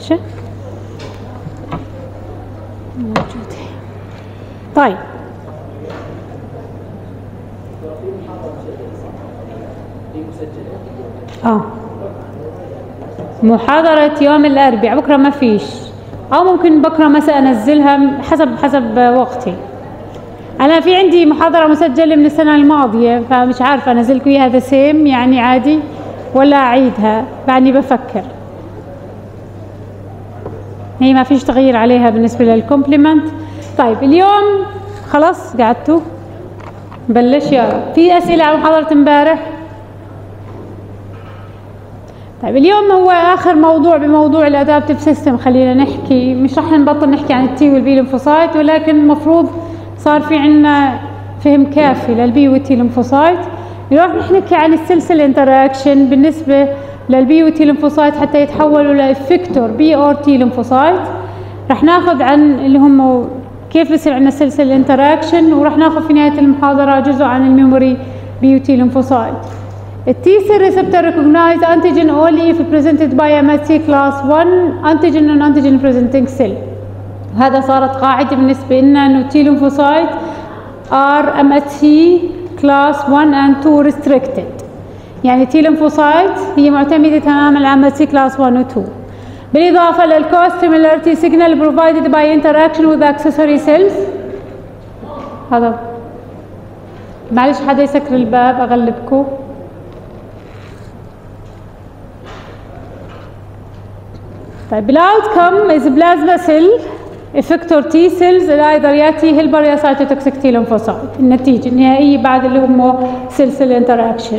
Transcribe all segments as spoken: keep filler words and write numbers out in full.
اتش موجودة. طيب اه محاضرة يوم الأربعاء بكرة ما فيش، أو ممكن بكرة مساء أنزلها حسب حسب وقتي. أنا في عندي محاضرة مسجلة من السنة الماضية، فمش عارفة أنزلكم إياها ذا سيم يعني عادي ولا أعيدها، بعدني بفكر. هي ما فيش تغيير عليها بالنسبة للكومبلمنت. طيب اليوم خلاص قعدتوا بلش يا في أسئلة على محاضرة امبارح؟ طيب اليوم هو آخر موضوع بموضوع الأدابتيف سيستم. خلينا نحكي، مش رح نبطل نحكي عن التي والبي ليمفوسايت، ولكن المفروض صار في عنا فهم كافي للبي والتي ليمفوسايت. نروح نحكي عن السلسل انتراكشن بالنسبة للبي والتي ليمفوسايت حتى يتحولوا لإفكتور بي اور تي ليمفوسايت. رح ناخذ عن اللي هم كيف بصير عندنا سلسل انتراكشن، ورح ناخذ في نهاية المحاضرة جزء عن الميموري بي وتي ليمفوسايت. التي سيل ريسبتور recognize antigen only if presented by M H C class one antigen and antigen presenting cell. وهذا صارت قاعدة بالنسبة لنا انه T lymphocyte are M H C class one and two restricted. يعني T lymphocyte هي معتمدة تماما على M H C class one و two. بالإضافة للco-stimulatory signal provided by interaction with accessory cells. هذا معلش حدا يسكر الباب أغلبكم. طيب الاوتكم از بلازما سيل افكتور تي سيلز الايذر يا تي هيلبر يا سايتوتوكسيك تي ليمفوسايت. النتيجه النهائيه بعد اللي هم سلسل انتراكشن.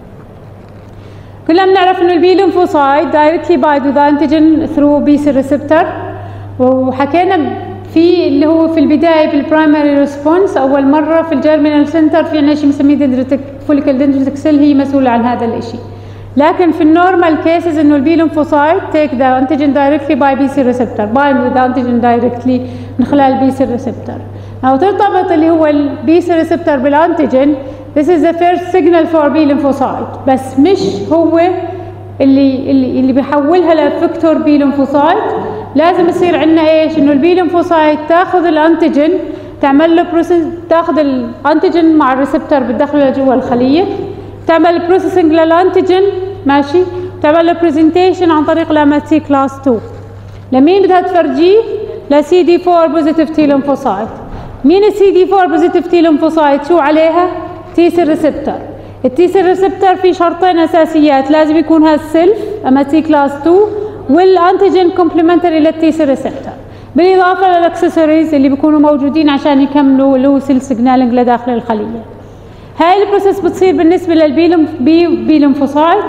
كلنا بنعرف انه البي ليمفوسايت دايركتلي بايند ذا انتيجين ثرو بي سيل ريسبتور، وحكينا في اللي هو في البدايه بالبرايمري ريسبونس اول مره في الجيرمينال سنتر في عندنا شيء بنسميه دندريتك فوليكل دندريتك سيل هي مسؤوله عن هذا الشيء. لكن في النورمال كيسز انه البي ليمفوسايت تيك ذا انتيجين دايركتلي باي بي سي ريسبتور بايند وذ انتيجين دايركتلي من خلال البي سي ريسبتور. او ترتبط اللي هو البي سي ريسبتور بالانتيجين. This is the first signal for B lymphocyte، بس مش هو اللي اللي اللي بيحولها لفكتور بي ليمفوسايت. لازم يصير عندنا ايش؟ انه البي ليمفوسايت تاخذ الانتيجين تعمل له بروسيس، تاخذ الانتيجين مع الريسبتور بتدخله جوا الخليه، تعمل بروسيسنج للانتيجين ماشي، تعمل له برزنتيشن عن طريق الام اتش سي كلاس two. لمين بدها تفرجيه؟ لسي دي four بوزيتيف تي ليمفوسايت. مين السي دي four بوزيتيف تي ليمفوسايت؟ شو عليها؟ تي سيل ريسبتور. التي سيل ريسبتور في شرطين اساسيات، لازم يكون هذا السيلف ام اتش سي كلاس two والانتيجين كومبلمنتري للتي سيل ريسبتور، بالاضافه للاكسسوارز اللي بيكونوا موجودين عشان يكملوا اللي هو سيل سيجنالينج لداخل الخليه. هاي البروسيس بتصير بالنسبه للبي بي بي ليمفوسايت.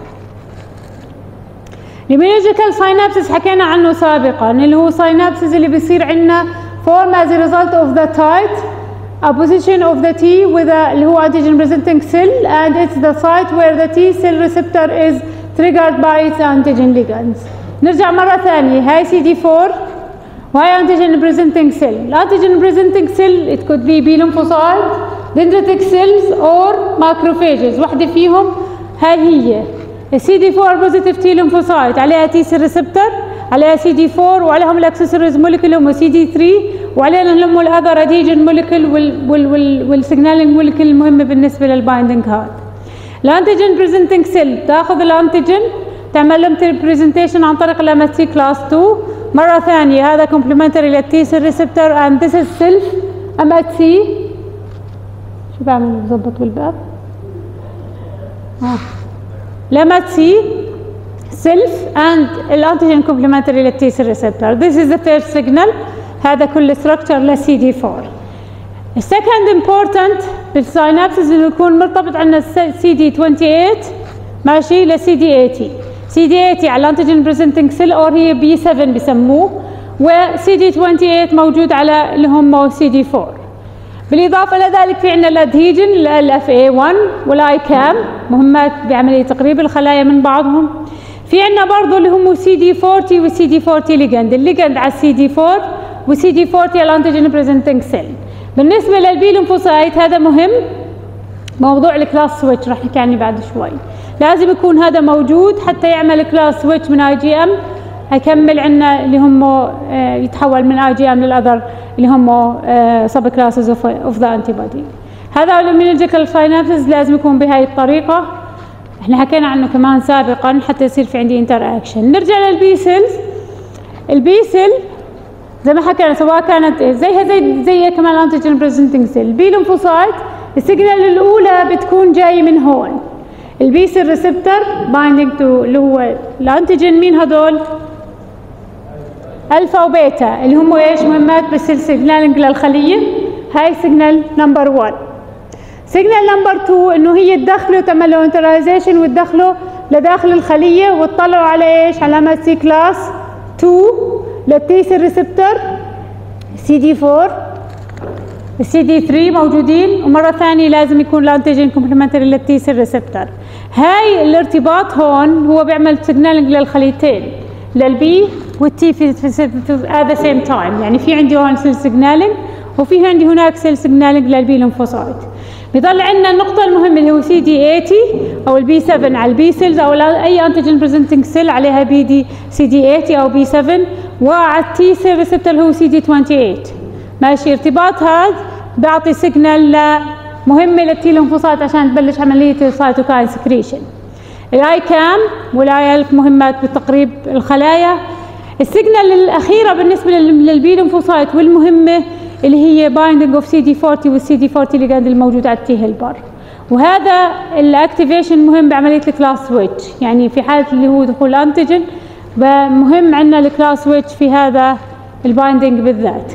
البيولوجيكال ساينابسيس حكينا عنه سابقا، اللي هو ساينابسيس اللي بيصير عندنا form as a result of the tight opposition of the T with a اللي هو antigen presenting cell and it's the site where the T cell receptor is triggered by its antigen ligands. نرجع مرة ثانية، هاي سي دي four وهي antigen presenting cell. الانتيجين presenting cell it could be B lymphocyte, dendritic cells or macrophages. واحدة فيهم هاي هي السي دي four بوزيتيف تي ليمفوسايت، عليها تي سيل ريسبتور، عليها سي دي four وعليهم الاكسسوارز مولكيول هم سي دي three، وعلينا هم الاذر اديجن مولكيول والسيجنالينج مولكيول المهمه بالنسبه للبايندنج هاد. الانتيجين بريزنتنج سيل تاخذ الانتيجين تعمل لهم بريزنتيشن عن طريق الام اتش سي كلاس two. مره ثانيه هذا كومبلمنتري للتي سيل ريسبتور اند ذيس از سيلف ام اتش سي. شو بعمل بظبط بالباب؟ اه الام اتش سي self and الانتيجين كومبلمنتري للتي سيل ريسبتور. This is the first signal. هذا كل structure للسي دي four. السكند important بالساينابسيس انه يكون مرتبط عندنا السي دي twenty-eight ماشي لسي دي eighty. سي دي eighty على الانتيجين بريزنتنج سيل اور هي بي seven بسموه، وسي دي twenty-eight موجود على اللي هم سي دي four. بالاضافه لذلك في عندنا الادهيجن ال اف اي one والاي كام مهمات بعمليه تقريب الخلايا من بعضهم. في عندنا برضه اللي هم سي دي forty والسي دي forty ليجند، الليجند على السي دي four وسي دي forty على الانتيجين بريزنتنج سيل. بالنسبه للبي ليمفوسايت هذا مهم، موضوع الكلاس سويتش راح نحكي عنه بعد شوي. لازم يكون هذا موجود حتى يعمل كلاس سويتش من اي جي ام هيكمل عندنا اللي هم يتحول من اي جي ام للاذر اللي هم سب كلاسز اوف ذا انتي بودي. هذا الاميونولوجيكال ساينابسز لازم يكون بهاي الطريقه، احنا حكينا عنه كمان سابقا حتى يصير في عندي انتر اكشن. نرجع للبي سيلز. البي سيل زي ما حكينا سواء كانت زيها زي زي كمان الانتيجين بريزنتنج سيل. البي ليمفوسايت السيجنال الاولى بتكون جاي من هون، البي سيل ريسبتور بايندينج تو اللي هو الانتيجين. مين هدول؟ الفا وبيتا اللي هم ايش مهمات بالسيل سيجنالينج للخليه. هاي سيجنال نمبر واحد. سيجنال نمبر اثنين انه هي تدخلوا تعملوا انترايزيشن وتدخلوا لداخل الخليه وتطلعوا على ايش؟ علامه سي كلاس اثنين للتي سيل ريسبتور سي دي أربعة السي دي ثلاثة موجودين، ومره ثانيه لازم يكون الانتيجين كومبلمنتري للتي سيل ريسبتور. هاي الارتباط هون هو بيعمل سيجنالينج للخليتين للبي والتي في at the same time، يعني في عندي هون سيل سيجنالينج وفي عندي هناك سيل سيجنالينج للبي ليمفوسايت. بيضل عندنا النقطة المهمة اللي هو سي دي ثمانين أو البي سبعة على البي سيلز أو أي أنتيجين بريزنتنج سيل عليها بي دي سي دي ثمانين أو بي سبعة، وعلى التي سيل ريسبتور اللي هو سي دي ثمانية وعشرين. ماشي، ارتباط هذا بيعطي سيجنال مهمة للتي ليمفوسايت عشان تبلش عملية السايتوكاين سكريشن. الاي كام والاي الف مهمات بتقريب الخلايا. السيجنال الأخيرة بالنسبة للبي ليمفوسايت والمهمة اللي هي بايندينج اوف سي دي أربعين والسي دي أربعين اللي قاعد الموجود على التي هيلبر، وهذا الاكتيفيشن مهم بعمليه الكلاس سويتش. يعني في حاله اللي هو دخول الانتيجين مهم عندنا الكلاس سويتش في هذا البايندينج بالذات.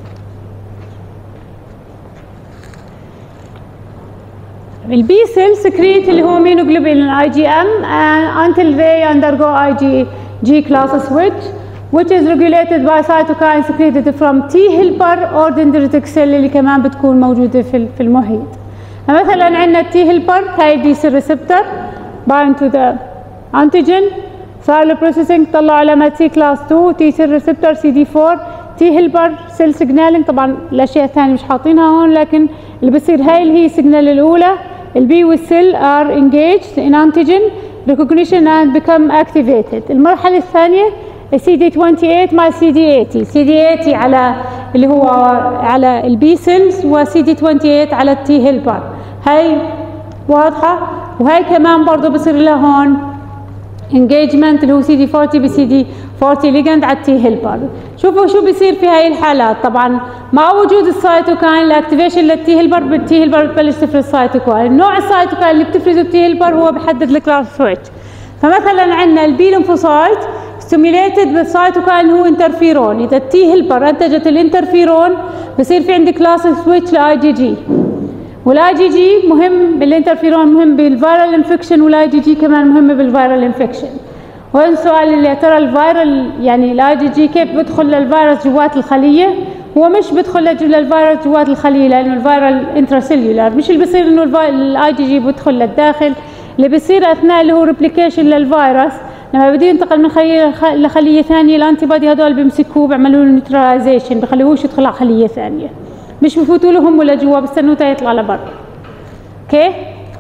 البي سيل سكريت اللي هو ميونوجلوبولين اي جي ام until they undergo اي جي جي class switch which is regulated by cytokine secreted from T helper or dendritic cell اللي كمان بتكون موجودة في في المحيط. مثلا عندنا T helper هاي دي سيل ريسبتور bind to the antigen صار له processing طلعوا علامة T class اثنين T cell receptor سي دي أربعة T helper cell signaling. طبعا الأشياء الثانية مش حاطينها هون، لكن اللي بصير هاي اللي هي السيجنال الأولى. البي والسيل are engaged in antigen recognition and become activated. المرحلة الثانية سي دي ثمانية وعشرين مع سي دي ثمانين، سي دي ثمانين على اللي هو على البي سيلز وسي دي ثمانية وعشرين على التي هيلبر. هاي واضحة. وهي كمان برضه بصير لها هون انجيجمنت اللي هو سي دي أربعين بسي دي أربعين ليجند على التي هيلبر. شوفوا شو بيصير في هاي الحالات. طبعا مع وجود السايتوكاين الاكتيفيشن للتي هيلبر بالتي هيلبر بتبلش تفرز سايتوكاين. نوع السايتوكاين اللي بتفرزه التي هيلبر هو بحدد الكلاس سويتش. فمثلا عندنا البي ليمفوسايت ستيميوليتد بالسايتوكاين هو انترفيرون. اذا التي هيلبر انتجت الانترفيرون بصير في عندي كلاس سويتش لاي جي جي، والاي جي جي مهم بالانترفيرون مهم بالفيرال انفكشن، والاي جي جي كمان مهمه بالفيرال انفكشن. وين السؤال اللي ترى الفيرال يعني الاي جي جي كيف بدخل للفيروس جوات الخليه؟ هو مش بدخل للفيروس جوات الخليه لانه الفيرال انتراسيلولار، مش اللي بصير انه الاي جي جي بدخل للداخل. اللي بصير اثناء اللي هو ريبليكيشن للفيروس لما بده ينتقل من خليه لخليه ثانيه الانتي بودي هذول بيمسكوه بيعملوا له نيوتراليزيشن، بخليهوش يدخل على خليه ثانيه، مش بفوتوا له هم لجوا بستنوه يطلع لبرا. اوكي؟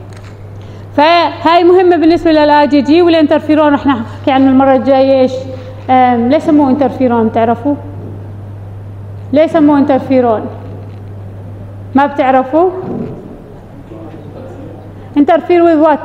فهاي مهمه بالنسبه للاي جي جي. والانترفيرون رح نحكي عنه المره الجايه. ايش ليه سموه انترفيرون؟ بتعرفوا ليه سموه انترفيرون؟ ما بتعرفوا؟ انترفير وذ وات؟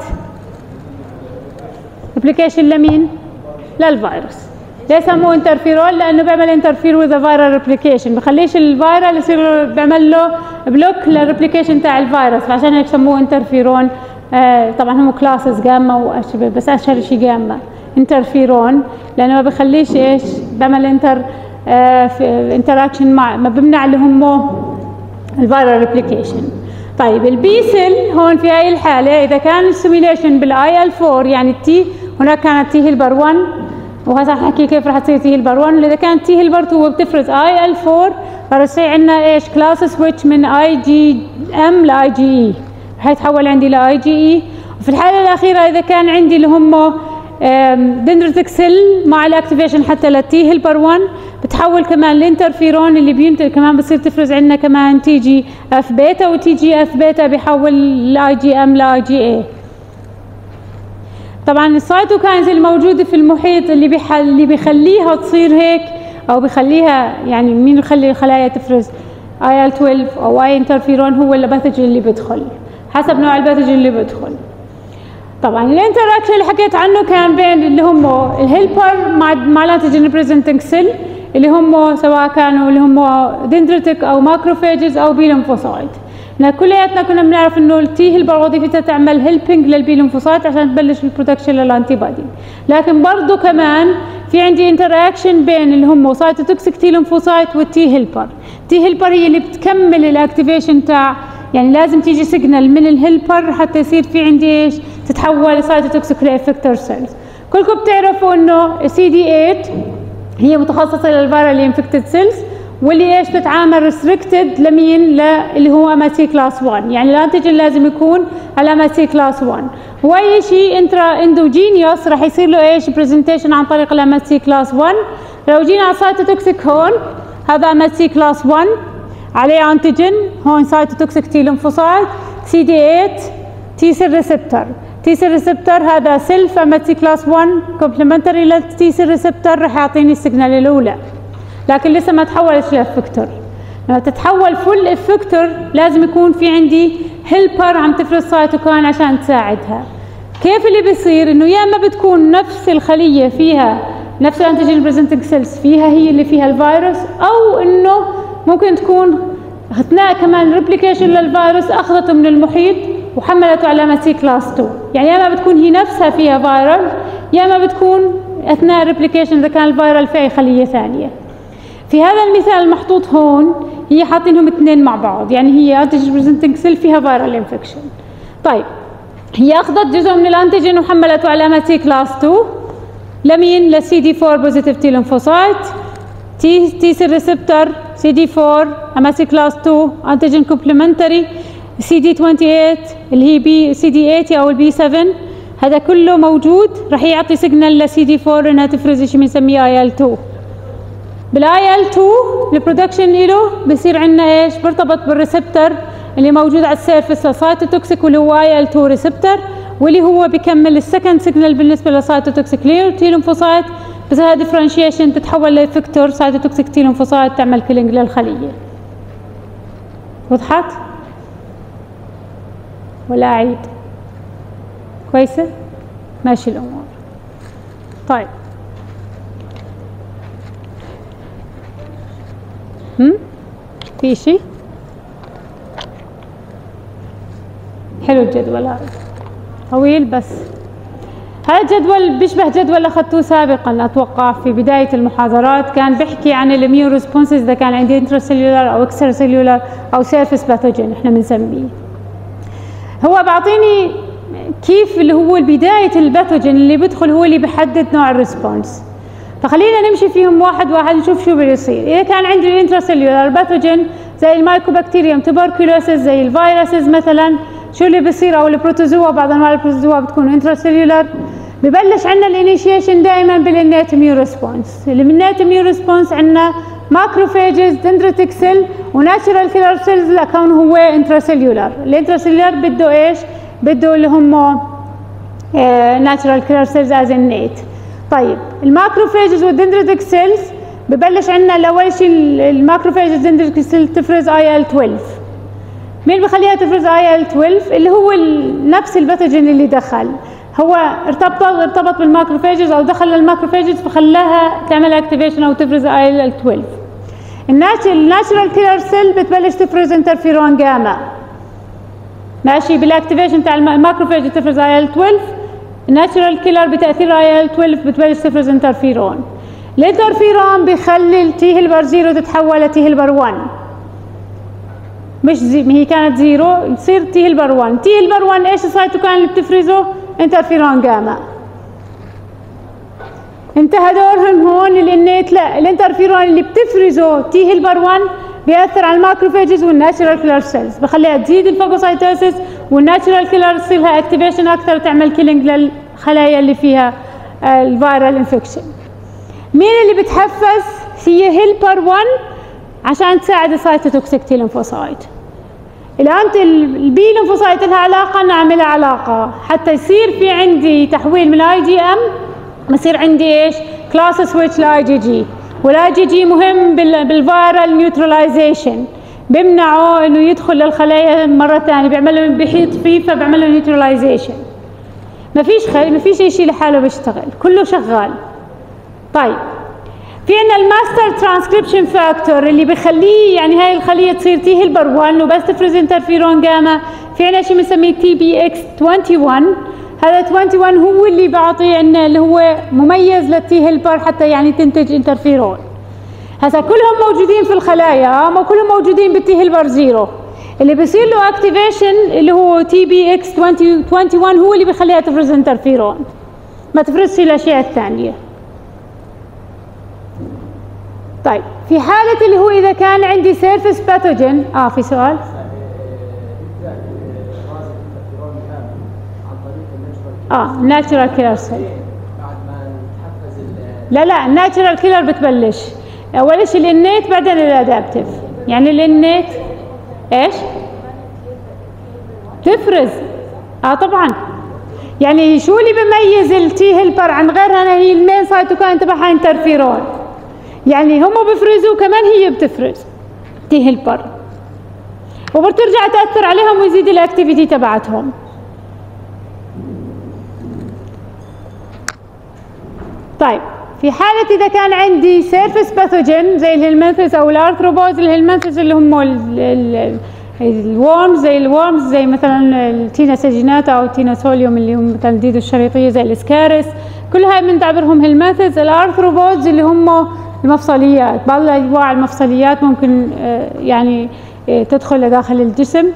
ريبليكيشن لمين؟ للفيروس. ليه سموه انترفيرون؟ لانه بيعمل انترفير وذ فيرال ريبليكيشن، بخليش الفيرال يصير بيعمل له بلوك للريبليكيشن تاع الفيروس، فعشان هيك سموه انترفيرون. آه طبعا هم كلاسز جاما واشبه، بس اشهر شيء جاما انترفيرون، لانه ما بخليش ايش؟ بيعمل انتر آه في انتراكشن مع ما بمنع اللي هم الفيرال ريبليكيشن. طيب البي سيل هون في هاي الحاله اذا كان السيميليشن بالاي ال أربعة يعني التي هناك كانت تي هيلبر واحد، وهسه رح نحكي كيف رح تصير تي هيلبر واحد. اذا كانت تي هيلبر اثنين بتفرز اي ال أربعة فرح يصير عندنا ايش؟ كلاس سويتش من اي جي ام لاي جي اي، رح يتحول عندي لاي جي اي. وفي الحاله الاخيره اذا كان عندي اللي هم دندريتك سيل مع الاكتيفيشن حتى للتي هيلبر واحد بتحول كمان الانترفيرون اللي بينتج كمان بصير تفرز عندنا كمان تي جي اف بيتا، وتي جي اف بيتا بيحول الاي جي ام لاي جي اي. طبعا السايتوكاينز الموجوده في المحيط اللي بيحل اللي بيخليها تصير هيك او بيخليها يعني مين بيخلي الخلايا تفرز آي إل اثنا عشر او اي انترفيرون هو الباثوجين اللي بيدخل حسب نوع الباثوجين اللي بيدخل. طبعا الانتراكشن اللي حكيت عنه كان بين اللي هم الهيلبر مع مع الانتيجين ريبريزنتنج سيل اللي هم سواء كانوا اللي هم دندريتك او ماكروفاجز او بي ليمفوسايت. كلياتنا كنا بنعرف انه التي هيلبر وظيفتها تعمل هيلبينج للبي ليمفوسايت عشان تبلش البرودكشن للانتي بودي، لكن برضه كمان في عندي انتراكشن بين اللي هم سايتوتوكسيك تي ليمفوسايت والتي هيلبر. تي هيلبر هي اللي بتكمل الاكتيفيشن تاع يعني لازم تيجي سيجنال من الهيلبر حتى يصير في عندي ايش؟ تتحول لسايتوتوكسيك لافكتور سيلز. كلكم بتعرفوا انه سي دي ثمانية هي متخصصه للفيرال انفكتد سيلز واللي ايش بتعامل ريستريكتد لمين؟ اللي هو ام سي كلاس واحد، يعني الانتيجين لازم يكون على ام سي كلاس واحد، واي شيء انترا اندوجينيوس راح يصير له ايش؟ برزنتيشن عن طريق الام سي كلاس واحد. لو جينا على سايتوتوكسيك هون هذا ام سي كلاس واحد عليه انتيجين، هون سايتوتوكسيك تي ليمفوسايت سي دي ثمانية تي سيل ريسبتور. تي سيل ريسبتور هذا سيلف ام سي كلاس واحد كومبلمنتري للتي سيل ريسبتور راح يعطيني السيجنال الاولى، لكن لسه ما تحولش لافكتور. لما تتحول فول افكتور لازم يكون في عندي هيلبر عم تفرز سايتوكاين عشان تساعدها. كيف اللي بيصير؟ انه يا اما بتكون نفس الخليه فيها نفس الانتيجين بريزنتنج سيلز فيها هي اللي فيها الفيروس، او انه ممكن تكون اثناء كمان ريبليكيشن للفيروس اخذته من المحيط وحملته على ام سي كلاس اثنين، يعني يا اما بتكون هي نفسها فيها فيرال يا اما بتكون اثناء ريبليكيشن اذا كان الفيرال في اي خليه ثانيه. في هذا المثال المحطوط هون هي حاطينهم اثنين مع بعض، يعني هي انتيجين بريزنتنج سيل فيها فيرال انفكشن. طيب هي اخذت جزء من الانتيجين وحملته على ام سي كلاس اثنين لمين؟ للسي دي أربعة بوزيتيف تي ليمفوسايت تي تي سيل ريسبتور سي دي أربعة ام سي كلاس اثنين انتيجين كومبلمنتري سي دي ثمانية وعشرين اللي هي بي سي دي ثمانين او البي سبعة، هذا كله موجود راح يعطي سيجنال لسي دي أربعة انها تفرز شيء بنسميه آي إل اثنين. بالاي إل اثنين البرودكشن له بصير عندنا ايش؟ برتبط بالريسبتور اللي موجود على السيرفس للسايتوتوكسيك واللي هو آي إل اثنين ريسبتور، واللي هو بيكمل السكند سيجنال بالنسبه للسايتوتوكسيك تي ليمفوسايت، بس هذا ديفرنشيشن تتحول لفكتور سايتوتوكسيك تي ليمفوسايت تعمل كيلينج للخليه. وضحت؟ ولا اعيد؟ كويسه؟ ماشي الامور. طيب هم؟ في شيء؟ حلو الجدول هذا طويل بس هذا الجدول بيشبه جدول اخذتوه سابقا اتوقع في بدايه المحاضرات، كان بيحكي عن الاميون ريسبونسز اذا كان عندي انتراسيلولار او اكسترا سيلولار او سيرفيس باثوجين احنا بنسميه. هو بعطيني كيف اللي هو بدايه الباثوجين اللي بيدخل هو اللي بيحدد نوع الريسبونس، فخلينا نمشي فيهم واحد واحد نشوف شو بيصير. اذا كان عندي الانتراسيلولار باثوجين زي المايكوبكتيريوم توبركلوسيس زي الفيروسز مثلا، شو اللي بيصير؟ او البروتوزوا، بعض انواع البروتوزوا بتكون انتراسيلولار. ببلش عندنا الانيشيشن دائما بالانيت اميون ريسبونس. الانيت اميون ريسبونس عندنا ماكروفاجز دندريتك سيل وناتشرال كيلر سيلز لكون هو انتراسيلولار. الانتراسيلولار بده ايش؟ بده اللي هم ناتشرال كيلر سيلز از انيت. طيب الماكروفاجز والدندريتك سيلز ببلش عندنا الاول شيء الماكروفاجز دندريتك سيل تفرز آي إل اثناشر. مين بخليها تفرز آي إل اثناشر؟ اللي هو نفس الباثوجين اللي دخل، هو ارتبط ارتبط بالماكروفاجز او دخل للماكروفاجز فخلاها تعمل اكتيفيشن او تفرز آي إل اثناشر. الناتشرال كيلر سيل بتبلش تفرز انترفيرون جاما. ماشي بالاكتيفيشن تاع الماكروفاج تفرز آي إل اثناشر، الناتشرال كيلر بتاثير آي إل اثناشر بتبلش تفرز انترفيرون. الانترفيرون بيخلي التي هيلبر زيرو تتحول لتي هيلبر واحد، مش زي هي كانت زيرو تصير تي هيلبر واحد. تي هيلبر واحد ايش السايتوكاين اللي بتفرزه؟ انترفيرون جاما. انتهى دورهم هون الانيت. لا، الانترفيرون اللي بتفرزه تي هيلبر واحد بياثر على الماكروفاجز والناتشرال كيلر سيلز، بخليها تزيد الفاجوسايتوسيس والناتشرال كيلر يصير لها اكتيفيشن اكثر وتعمل كيلينج للخلايا اللي فيها الفيرال انفكشن. مين اللي بتحفز؟ هي هيلبر واحد عشان تساعد السايتوتوكسيك تي ليمفوسايت. الانتي البي ليمفوسايت لها علاقه نعملها علاقه حتى يصير في عندي تحويل من اي جي ام، بصير عندي ايش؟ كلاس سويتش لاي جي جي، والاي جي جي مهم بالفيرال نيوتراليزيشن، بيمنعه انه يدخل للخلايا مره ثانيه، بيعمل له بيحيط فيه فبيعمل له نيوتراليزيشن. ما فيش خلي ما فيش شيء لحاله بيشتغل، كله شغال. طيب في عندنا الماستر ترانسكريبشن فاكتور اللي بخليه يعني هاي الخليه تصير تي هيلبر واحد وبس تفرز انترفيرون جاما. في عندنا شيء بنسميه تي بي اكس واحد وعشرين، هذا واحد وعشرين هو اللي بيعطي عندنا اللي هو مميز للتي هيلبر حتى يعني تنتج انترفيرون. هسا كلهم موجودين في الخلايا، ما كلهم موجودين بالتي هيلبر زيرو. اللي بيصير له اكتيفيشن اللي هو تي بي اكس واحد وعشرين هو اللي بيخليها تفرز انترفيرون، ما تفرزش الاشياء الثانيه. طيب في حالة اللي هو إذا كان عندي سيرفيس باثوجين، آه في سؤال؟ آه ناتشورال كيلر سيل. لا لا الناتشورال كيلر بتبلش أول شيء الإنيت بعدين الأدابتيف. يعني الإنيت إيش؟ تفرز. آه طبعًا. يعني شو اللي بيميز التي هيلبر عن غيرها؟ هي المين سايتوكاين تبعها انترفيرون. يعني هم بيفرزوا كمان هي بتفرز تي هيلبر، وبترجع تأثر عليهم ويزيد الاكتيفيتي تبعتهم. طيب في حالة إذا كان عندي سيرفيس باثوجين زي الهيلمنثس أو الأرثروبودز، الهيلمنثس اللي هم الورمز زي الورمز زي مثلا التيناساجيناتا أو التيناسوليوم اللي هم مثلا الديدو الشريطية زي الاسكارس، كل هاي بنعتبرهم هيلمنثس. الأرثروبودز اللي هم المفصليات، بعض انواع المفصليات ممكن يعني تدخل لداخل الجسم.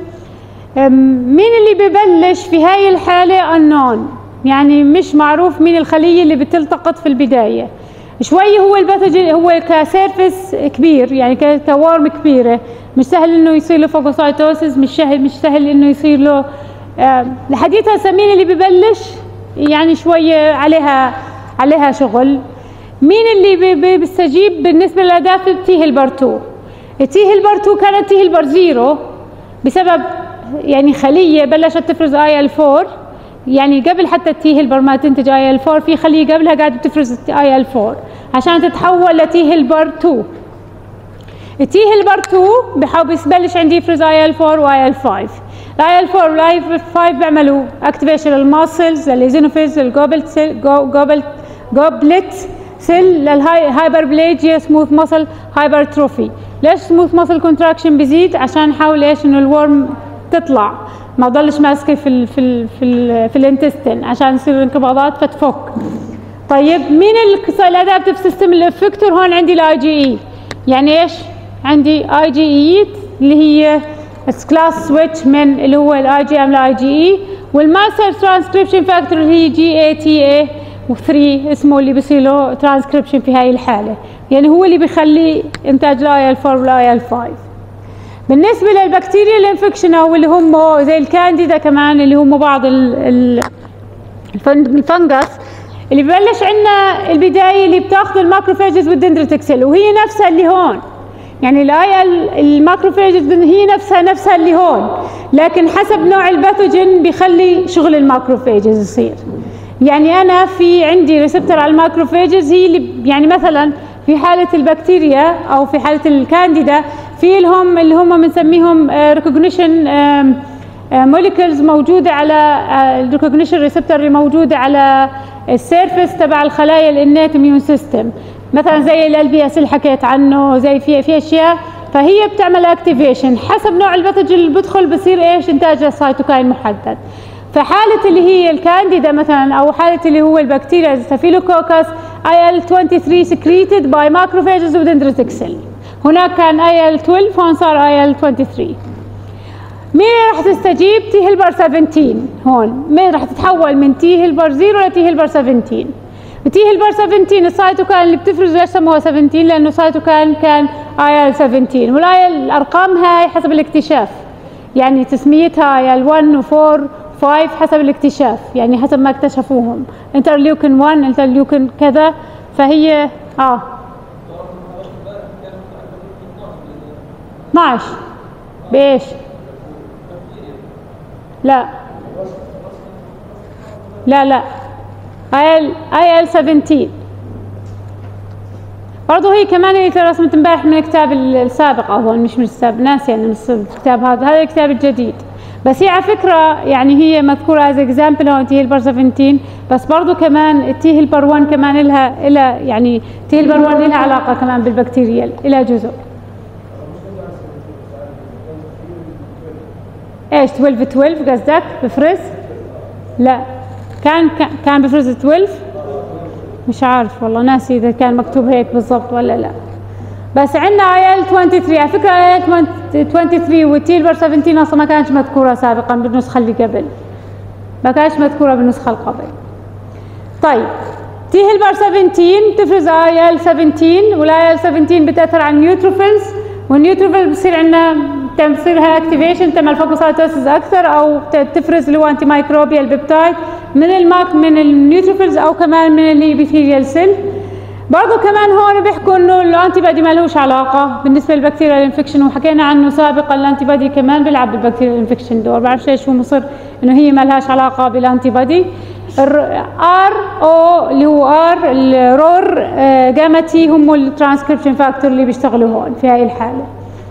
مين اللي ببلش في هاي الحالة؟ unknown، يعني مش معروف مين الخلية اللي بتلتقط في البداية. شوي هو الباثوجين هو كسيرفس كبير، يعني كورم كبيرة، مش سهل انه يصير له فاجوسايتوسيس، مش سهل مش سهل انه يصير له لحديث هسه مين اللي ببلش يعني شوية عليها عليها شغل. مين اللي بيستجيب بالنسبة للأدابتيف؟ تي هيلبر اثنين. التي هيلبر اثنين كانت تي هيلبر صفر بسبب يعني خلية بلشت تفرز اي ال أربعة، يعني قبل حتى التي هيلبر ما تنتج اي ال أربعة في خلية قبلها قاعدة تفرز اي ال أربعة عشان تتحول لتي هيلبر اثنين. التي هيلبر اثنين بحاول يبلش عندي يفرز اي ال أربعة واي ال خمسة. الاي ال أربعة والاي ال خمسة بيعملوا اكتيفيشن للماسلز للايزينوفيلز للجوبلت سيل جوبلت جوبلت سيل للهايبربليجيا سموث ماسل هايبرتروفي. ليش سموث ماسل كونتراكشن بيزيد؟ عشان نحاول ايش انه الورم تطلع ما تضلش ماسكه في ال في ال في ال في الانتستين عشان يصير انقباضات فتفك. طيب مين الادابتيف سيستم الافكتور؟ هون عندي الاي جي اي. يعني ايش؟ عندي اي جي اي اللي هي كلاس سويتش من اللي هو الاي جي ام لاي جي اي، والماستر ترانسكريبشن فاكتور اللي هي جي اي تي اي وثلاثة اسمه اللي بيصير له ترانسكريبشن في هاي الحاله، يعني هو اللي بيخلي انتاج الاي ال أربعة والاي ال خمسة. بالنسبه للبكتيريا الانفكشن او اللي هم زي الكانديدا كمان اللي هم بعض الفنجس اللي ببلش عندنا البدايه اللي بتاخذ الماكروفاجز والدندريتك سيل، وهي نفسها اللي هون. يعني الاي الماكروفاجز هي نفسها نفسها اللي هون، لكن حسب نوع الباثوجين بيخلي شغل الماكروفاجز يصير. يعني انا في عندي ريسبتور على الماكروفاجز هي اللي يعني مثلا في حاله البكتيريا او في حاله الكانديدا في لهم اللي هم بنسميهم ريكوجنيشن موليكولز موجوده على الريكوجنيشن ريسبتور اللي موجوده على السيرفيس تبع الخلايا الانيت اميون سيستم، مثلا زي ال بي اس اللي حكيت عنه، زي في في اشياء فهي بتعمل اكتيفيشن حسب نوع الباثوجين اللي بدخل بصير ايش انتاج سايتوكاين محدد. فحالة اللي هي الكانديدا مثلا او حالة اللي هو البكتيريا ستافيلوكوكس اي ال ثلاثة وعشرين secreted by macrophages ودندريتك سيل. هناك كان اي ال اثنا عشر هون صار اي ال ثلاثة وعشرين. مين راح تستجيب؟ تي هيلبر سبعتاشر. هون مين راح تتحول من تي هيلبر صفر لتي هيلبر سبعتاشر؟ تي هيلبر سبعتاشر السايتوكاين اللي بتفرزه ليش سموها سبعتاشر؟ لانه سايتوكاين كان اي ال سبعتاشر، والاي الارقام هاي حسب الاكتشاف، يعني تسميتها اي ال واحد و أربعة خمسة حسب الاكتشاف، يعني حسب ما اكتشفوهم، انترليوكن واحد انترليوكن كذا، فهي اه اثناشر بايش؟ لا لا لا اي ال اي ال سبعتاشر برضه هي كمان اللي رسمت امبارح من الكتاب السابق، هون مش من الكتاب، ناسي انا من الكتاب هذا، هذا الكتاب الجديد. بس هي على فكره يعني هي مذكوره از اكزامبل هون تي هيلبر سبعتاشر، بس برضه كمان التي هيلبر واحد كمان لها لها يعني تي هيلبر واحد لها علاقه كمان بالبكتيريال، لها جزء. ايش اثناشر اثناشر قصدك بفرز؟ لا كان كان بفرز اثناشر، مش عارف والله ناسي اذا كان مكتوب هيك بالضبط ولا لا. بس عندنا اي ال ثلاثة وعشرين، على فكره اي ال ثلاثة وعشرين والتي هيلبر سبعتاشر اصلا ما كانتش مذكوره سابقا بالنسخه اللي قبل، ما كانتش مذكوره بالنسخه اللي قبل. طيب تي هيلبر سبعتاشر تفرز اي ال سبعتاشر، والاي ال سبعتاشر بتاثر على النيوتروفيلز، والنيوتروفيل بصير عندنا تصير لها اكتيفيشن تعمل فاجوسايتوسيس اكثر، او تفرز اللي هو انتي مايكروبيال بيبتايد من الماك من النيوتروفيلز او كمان من الابيثيليال سيل. برضه كمان هون بيحكوا انه الانتي بادي ما لهوش علاقه بالنسبه للبكتيريال انفكشن، وحكينا عنه سابقا الانتي بادي كمان بيلعب بالبكتيريال انفكشن دور، بعرفش ليش هو مصر انه هي ما لهاش علاقه بالانتي بادي. ار او اللي هو ار الرور جاما تي هم الترانسكريبشن فاكتور اللي بيشتغلوا هون في هاي الحاله.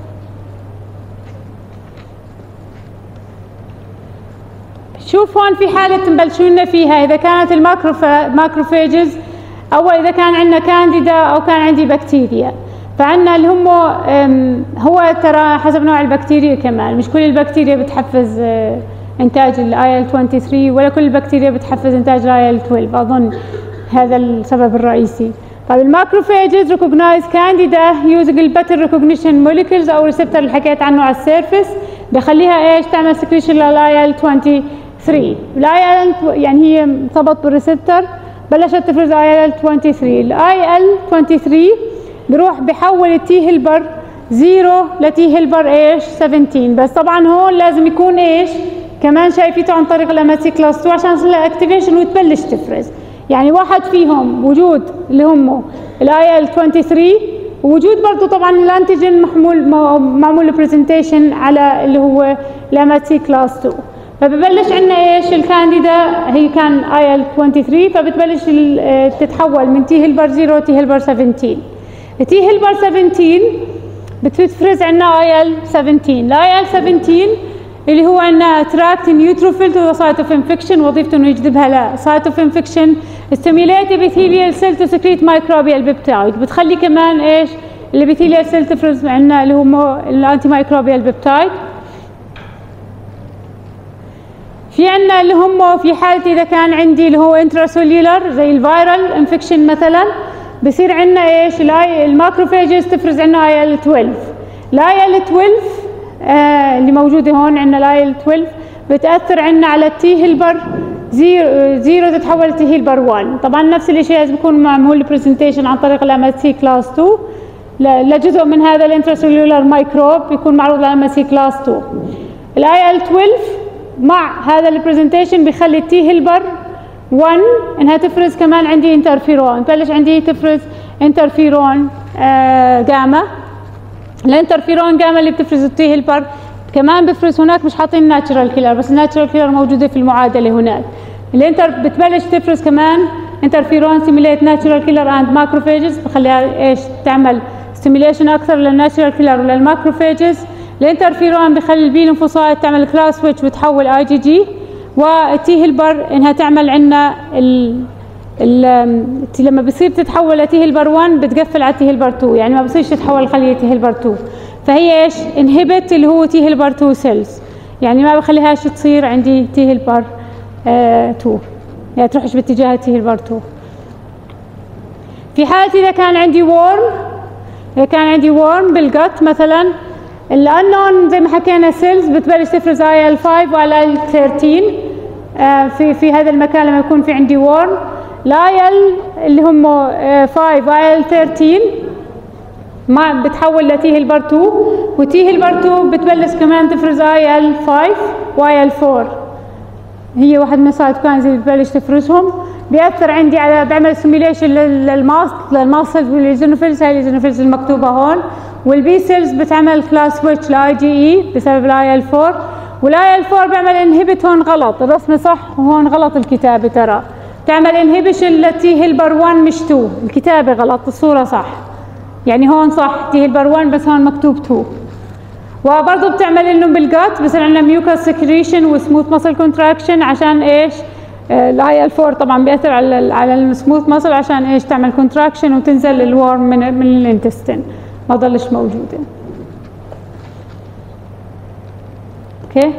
شوف هون في حالة تبلشوا لنا فيها إذا كانت الماكروفاجز أو إذا كان عندنا كانديدا أو كان عندي بكتيريا، فعندنا اللي هم هو ترى حسب نوع البكتيريا كمان، مش كل البكتيريا بتحفز إنتاج الاي ال ثلاثة وعشرين ولا كل البكتيريا بتحفز إنتاج الاي ال اثناشر، أظن هذا السبب الرئيسي. طيب الماكروفاجز ريكوجنايز كانديدا يوزنج الباترن ريكوجنيشن موليكيولز أو ريسبتور اللي حكيت عنه على السيرفيس، بخليها ايش تعمل سكريشن للاي ال ثلاثة وعشرين. الاي ال يعني هي ارتبط بالريسبتور بلشت تفرز اي ال ثلاثة وعشرين، الاي ال ثلاثة وعشرين بروح بحول التي هيلبر زيرو لتي هيلبر ايش سبعتاشر، بس طبعا هون لازم يكون ايش كمان شايفيته عن طريق الام اس سي كلاس اثنين عشان يصير لها اكتيفيشن وتبلش تفرز. يعني واحد فيهم وجود اللي هم الاي ال ثلاثة وعشرين، ووجود برضه طبعا الانتيجين محمول معمول برزنتيشن على اللي هو الام اس سي كلاس اثنين، فببلش عندنا ايش الكانديدا هي كان اي ال ثلاثة وعشرين، فبتبلش تتحول من تي هيلبر زيرو تي هيلبر سبعتاشر. التي هيلبر سبعتاشر بتفرز عندنا اي ال سبعتاشر، الاي ال سبعتاشر اللي هو عندنا اتراكت نيوتروفيل تو سايت اوف انفكشن، وظيفته انه يجذبها لسايت اوف انفكشن، ستيميوليت ابيثيليال سيل تو سكريت مايكروبيال بيبتايد، بتخلي كمان ايش الابيثيليال سيل تفرز عندنا اللي هو الانتي مايكروبيال بيبتايد. في عندنا اللي هم في حالة إذا كان عندي اللي هو انتراسوليولر زي الفيرال انفكشن مثلا، بصير عندنا ايش الماكروفاجز تفرز عندنا اي ال اثناشر. الاي ال اثناشر آه اللي موجوده هون عندنا الاي ال اثناشر بتاثر عندنا على التي هيلبر زيرو, زيرو تتحول لتي هيلبر واحد. طبعا نفس الشيء لازم يكون معمول برزنتيشن عن طريق الام اس سي كلاس اثنين لجزء من هذا الانتراسوليولر مايكروب يكون معروض للام اس سي كلاس اثنين. الاي ال اثناشر مع هذا البرزنتيشن بيخلي التي هيلبر واحد انها تفرز كمان عندي انترفيرون، تبلش عندي تفرز انترفيرون آه جاما. الانترفيرون جاما اللي بتفرز التي هيلبر كمان بفرز هناك، مش حاطين ناتشرال كيلر بس الناتشرال كيلر موجوده في المعادله هناك. الانتر بتبلش تفرز كمان انترفيرون ستيميليت ناتشرال كيلر اند ماكروفاجز، بخليها ايش تعمل ستيميليشن اكثر للناتشرال كيلر وللماكروفاجز. الانترفيرون بخلي البي ليمفوسايت تعمل كلاس سويتش وتحول اي جي جي، والتي هيلبر انها تعمل عندنا ال ال لما بصير تتحول لتي هيلبر واحد بتقفل على تي هيلبر اثنين، يعني ما بصيرش تتحول لخليه تي هيلبر اثنين، فهي ايش انهبت اللي هو تي هيلبر اثنين سيلز، يعني ما بخليهاش تصير عندي تي هيلبر اه اثنين، يعني تروحش باتجاه تي هيلبر اثنين. في حالة اذا كان عندي وورم، اذا كان عندي وورم بالجت مثلا، الانون زي ما حكينا سيلز بتبلش تفرز اي ال خمسة واي ال ثلاثة عشر آه في في هذا المكان لما يكون في عندي وورم. الاي ال اللي هم آه خمسة واي ال ثلاثة عشر ما بتحول لتي هيلبر اثنين، وتي هيلبر اثنين بتبلش كمان تفرز اي ال خمسة واي ال أربعة، هي واحد من السايتوكاينز اللي بتبلش تفرزهم، بيأثر عندي على بيعمل سيميليشن للماست للماسلز والليزونوفيلز، هاي الليزونوفيلز المكتوبه هون، والبي سيلز بتعمل كلاس سويتش لاي جي اي بسبب الاي ال أربعة، ولا الفور بيعمل انهبت. هون غلط الرسم صح وهون غلط الكتابة، ترى تعمل انهبيشن للتي هيلبر واحد مش اتنين، الكتابة غلط الصورة صح، يعني هون صح تي هيلبر واحد بس هون مكتوب اتنين. وبرضه بتعمل انه بالجات بصير عندنا ميوكاس سكريشن وسموث ماسل كونتراكشن. عشان ايش؟ الاي ال أربعة طبعا بياثر على على السموث ماسل عشان ايش؟ تعمل كونتراكشن وتنزل الورم من من الانتستين ما ضلش موجوده. اوكي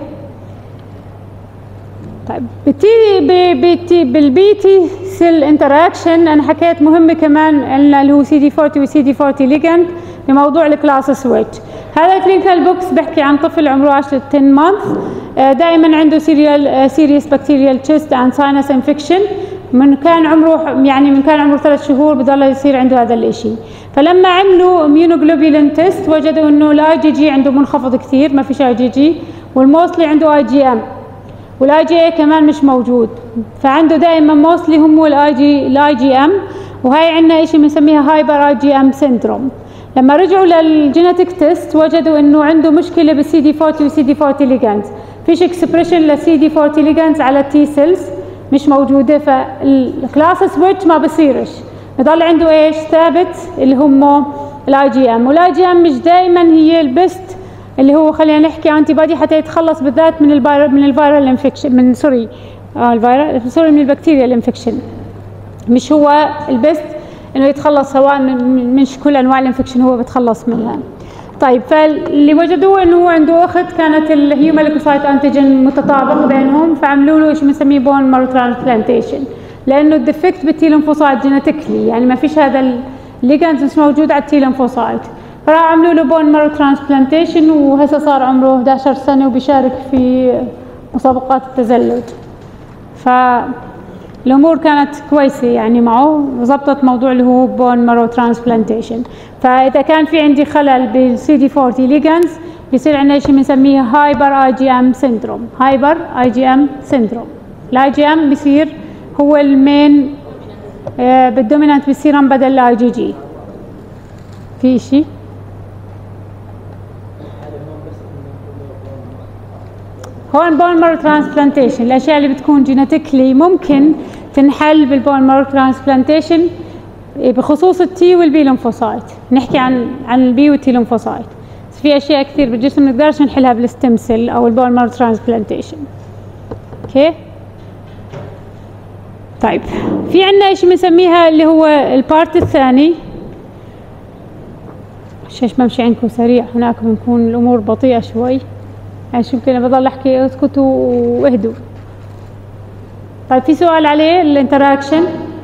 طيب بالتي بالبي تي سيل انتراكشن انا حكيت مهمه كمان اللي هو سي دي أربعين وسي دي أربعين ليجند بموضوع الكلاس سويتش. هذا الكلينيكال بوكس بحكي عن طفل عمره عشرة مانث دائما عنده سيريال سيريس بكتيريال تشيست اند ساينس انفكشن. من كان عمره يعني من كان عمره ثلاث شهور بضل يصير عنده هذا الشيء. فلما عملوا اميونوجلوبولين تيست وجدوا انه الاي جي جي عنده منخفض كثير، ما فيش اي جي جي، والموستلي عنده اي جي ام، والاي جي اي كمان مش موجود. فعنده دائما موستلي هم الاي جي الاي جي ام، وهي عندنا شيء بنسميها هايبر اي جي ام سيندروم. لما رجعوا للجينيتك تيست وجدوا انه عنده مشكله بالسي دي أربعين وسي دي أربعين ليجانز، فيش اكسبريشن للسي دي أربعين ليجانز على التي سيلز مش موجوده، فالكلاس سويتش ما بصيرش، بضل عنده ايش؟ ثابت اللي هم الاي جي ام. والاي جي ام مش دائما هي البست اللي هو خلينا نحكي انتي بادي حتى يتخلص بالذات من الفيرال من الفيرال انفكشن من سوري اه الفيرال سوري من البكتيريا الانفكشن، مش هو البست انه يتخلص سواء من مش كل انواع الانفكشن هو بتخلص منها. طيب فاللي وجدوه انه هو عنده اخت كانت الهيومن ليكوسايت انتيجين متطابق بينهم، فعملوا له شيء بنسميه بون مارو ترانسبلانتيشن لانه الديفكت بالتي ليمفوسايت جينيتيكلي، يعني ما فيش هذا الليجانز مش موجود على التي ليمفوسايت، فراح عملوا له بون مارو ترانسبلانتيشن وهسه صار عمره إحدى عشرة سنه وبيشارك في مسابقات التزلج. ف الامور كانت كويسه يعني معه وظبطت موضوع اللي هو بون مارو ترانسبلانتيشن. فاذا كان في عندي خلل بالسي دي أربعين ليجانز بيصير عندنا شيء بنسميه هايبر اي جي ام سيندروم. هايبر اي جي ام سيندروم، الاي جي ام بيصير هو المين آه بالدومينانت بالسيرم بدل الاي جي جي. في شيء هون بون مارو ترانسبلانتيشن، الاشياء اللي بتكون جينيتيكلي ممكن تنحل بالبون مارو ترانسبلانتيشن بخصوص التي والبي ليمفوسايت. نحكي عن عن البي والتي ليمفوسايت، بس في اشياء كثير بالجسم ما نقدرش نحلها بالستيم سيل او البون مارو ترانسبلانتيشن. اوكي طيب في عندنا شيء بنسميها اللي هو البارت الثاني. شيش بمشي عندكم سريع، هناك بنكون الامور بطيئه شوي، يعني شو يمكن بضل احكي اسكتوا واهدوا. طيب في سؤال عليه الانتراكشن؟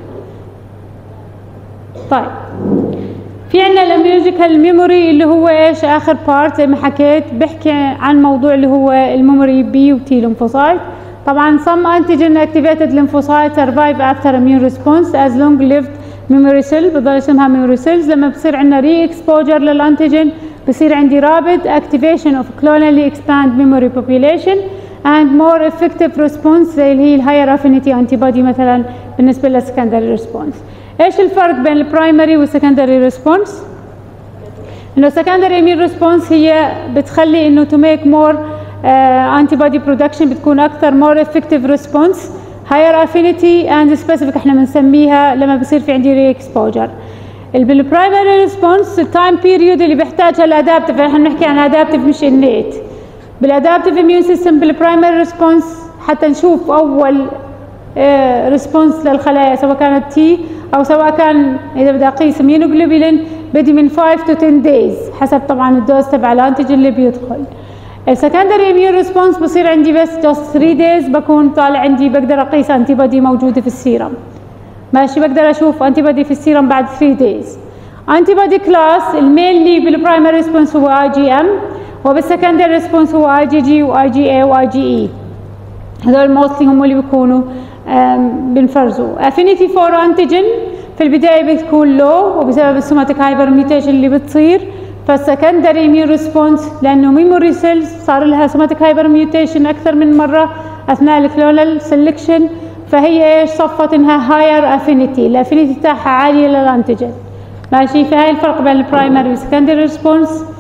طيب في عندنا الاميولوجيكال ميموري اللي هو ايش؟ اخر بارت زي ما حكيت بحكي عن موضوع اللي هو الميموري بي وتي ليمفوسايت. طبعا some antigen activated lymphocytes survive after immune response as long lived memory cell، بضل اسمها memory cells. لما بصير عندنا ري اكسبوجر للانتيجين بصير عندي rapid activation of clonally expand memory population and more effective response زي اللي هي الهاير affinity antibody مثلا بالنسبه للسكندري ريسبونس. ايش الفرق بين البرايمري والسكندري ريسبونس؟ انه secondary immune response هي بتخلي انه to make more uh, antibody production بتكون اكثر more effective response higher affinity and specific احنا بنسميها لما بصير في عندي ري اكسبوجر. بالبرايمري ريسبونس التايم بيريود اللي بيحتاجها الادابتيف، احنا بنحكي عن ادابتيف مش انيت. بالادابتيف اميون سيستم بالبرايمري ريسبونس حتى نشوف اول ريسبونس للخلايا سواء كانت تي او سواء كان اذا بدي اقيس اميونوجلوبولين بدي من خمسة to عشرة دايز حسب طبعا الدوز تبع الانتيجين اللي بيدخل. السكندري اميون ريسبونس بصير عندي بس جاست ثلاثة دايز بكون طالع عندي بقدر اقيس انتي بودي موجوده في السيرم. ماشي بقدر اشوف انتي بودي في السيرم بعد ثلاثة دايز. انتي بودي كلاس المينلي بالبرايمري ريسبونس هو اي جي ام، وبالسكندري ريسبونس هو اي جي جي واي جي اي واي جي اي. هذول موستلي هم اللي بيكونوا بنفرزوا. افينيتي فور انتيجين في البدايه بتكون لو وبسبب السوماتيك هايبر ميوتيشن اللي بتصير، فالسكندري اميون ريسبونس لانه ميموري سيلز صار لها سوماتيك هايبر ميوتيشن اكثر من مره اثناء الكلونال سيلكشن، فهي ايش صفت انها هاير افينيتي، الافينيتي تاعها عاليه للانتيجين. ماشي، فهي الفرق بين البرايمري والسكندري ريسبونس.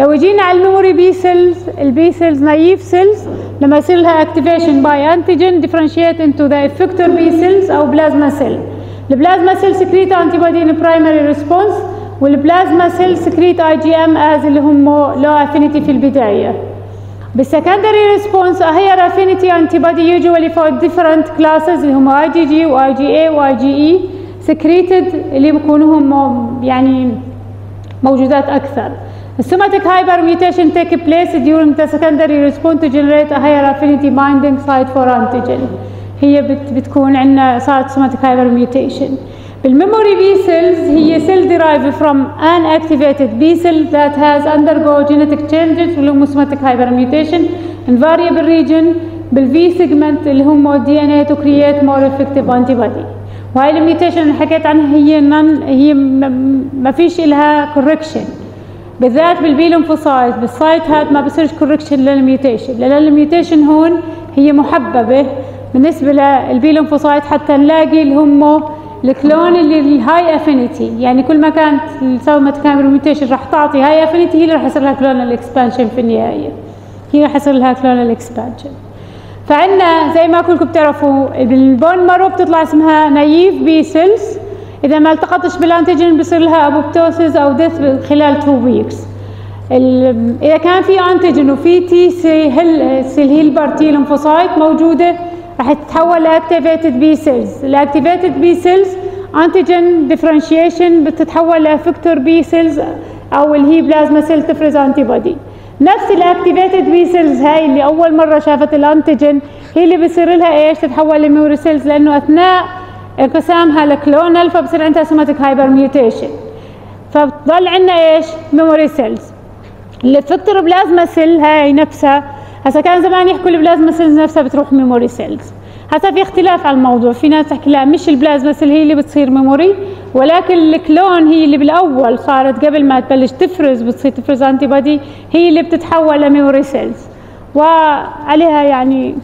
لو جينا على الميموري بي سيلز، البي سيلز نايف سيلز لما يصير لها اكتيفيشن باي انتيجين ديفرنشيت انتو ذا افكتور بي سيلز او بلازما سيل. البلازما سيل سكريت انتي بودي ان برايمري ريسبونس، والبلازما سيل سكريت اي جي ام از اللي هم لو افينيتي في البدايه. بالسكندري ريسبونس هاير افينيتي انتي بودي يوجوالي فور ديفرنت كلاسز اللي هم اي جي جي واي جي اي واي جي اي سكريتد اللي بيكونوا هم يعني موجودات اكثر. السوماتيك هايبر ميوتيشن take place during the secondary response to generate a higher affinity binding site for antigen. هي بت بتكون عندنا صارت سوماتيك هايبر ميوتيشن. بالميموري بي سيلز هي cell derived from an activated B cell that has undergo genetic changes اللي هم سوماتيك هايبر ميوتيشن in variable region بالفي سيجمنت اللي هم دي ان اي to create more effective antibody. وهاي الميوتيشن اللي حكيت عنها هي نن هي ما فيش لها كوركشن، بالذات بالبي ليمفوسايت بالسايت هاد ما بصيرش كوركشن للميوتيشن، لان الميوتيشن هون هي محببه بالنسبه للبي ليمفوسايت حتى نلاقي اللي هم الكلون اللي الهاي افينيتي، يعني كل ما كانت سوماتيك هايبر ميوتيشن راح تعطي هاي افينيتي هي اللي راح يصير لها كلونال اكسبانشن في النهايه، هي راح يصير لها كلونال اكسبانشن. فعندنا زي ما كلكم بتعرفوا بالبون مارو بتطلع اسمها نايف بي سيلز، إذا ما التقطش بالأنتيجين بصير لها أبوبتوسيس أو ديث خلال تو ويكس. إذا كان في أنتيجين وفي تي سي هيل سيل هيلبر تي ليمفوسايت موجودة راح تتحول لأكتيفيتد بي سيلز. الأكتيفيتد بي سيلز أنتيجين ديفرنشيشن بتتحول لأفكتور بي سيلز أو اللي هي بلازما سيل تفرز أنتي بودي. نفس الأكتيفيتد بي سيلز هاي اللي أول مرة شافت الأنتيجين هي اللي بصير لها إيش تتحول لميموري سيلز، لأنه أثناء انقسامها لكلونال فبصير عندها سوماتيك هايبر ميوتيشن، فبتضل عندنا ايش؟ ميموري سيلز. الافكتور بلازما سيل هاي نفسها هسا كان زمان يحكوا البلازما سيلز نفسها بتروح ميموري سيلز، هسا في اختلاف على الموضوع، في ناس تحكي لا مش البلازما سيل هي اللي بتصير ميموري، ولكن الكلون هي اللي بالاول صارت قبل ما تبلش تفرز بتصير تفرز انتي بودي هي اللي بتتحول لميموري سيلز، وعليها يعني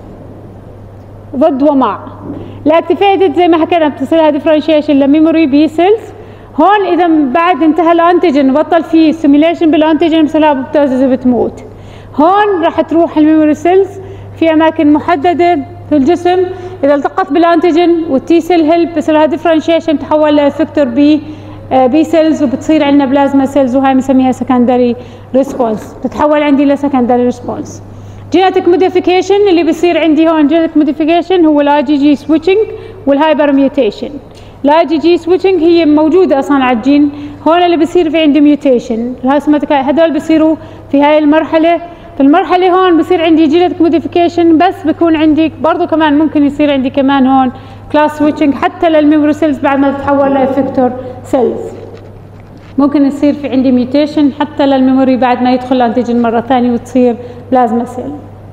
ضد ومع. الاكتيفيتد زي ما حكينا بتصير لها ديفرنشيشن لميموري بي سيلز. هون اذا بعد انتهى الانتيجين وبطل في ستيميليشن بالانتيجين بصير لها ابوبتوزيس بتموت. هون راح تروح الميموري سيلز في اماكن محدده في الجسم، اذا التقت بالانتيجين والتي سيل هيلب بصير لها ديفرنشيشن تحول لافكتور بي بي سيلز وبتصير عندنا بلازما سيلز، وهي بنسميها سكندري ريسبونس، بتتحول عندي لسكندري ريسبونس. جينيتك موديفيكيشن اللي بيصير عندي هون جينيتك موديفيكيشن هو الاي جي جي سويتشنج والهايبر ميوتيشن. الاي جي جي سويتشنج هي موجوده اصلا على الجين، هون اللي بيصير في عندي ميوتيشن، هدول بيصيروا في هاي المرحله. في المرحله هون بصير عندي جينيتك موديفيكيشن، بس بكون عندي برضه كمان ممكن يصير عندي كمان هون كلاس سويتشنج حتى للميموري سيلز بعد ما تتحول لافكتور سيلز، ممكن يصير في عندي ميوتيشن حتى للميموري بعد ما يدخل الانتيجين مره ثانيه وتصير بلازما سيل.